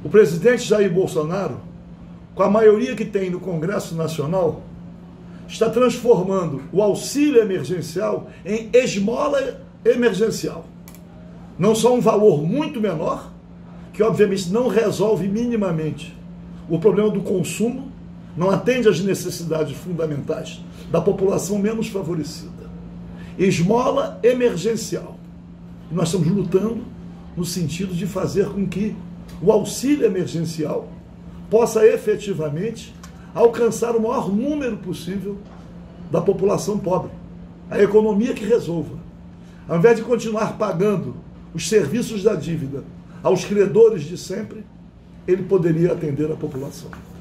O presidente Jair Bolsonaro, com a maioria que tem no Congresso Nacional, está transformando o auxílio emergencial em esmola emergencial. Não só um valor muito menor, que obviamente não resolve minimamente o problema do consumo, não atende às necessidades fundamentais da população menos favorecida. Esmola emergencial. E nós estamos lutando no sentido de fazer com que o auxílio emergencial possa efetivamente alcançar o maior número possível da população pobre. A economia que resolva. Ao invés de continuar pagando os serviços da dívida aos credores de sempre, ele poderia atender a população.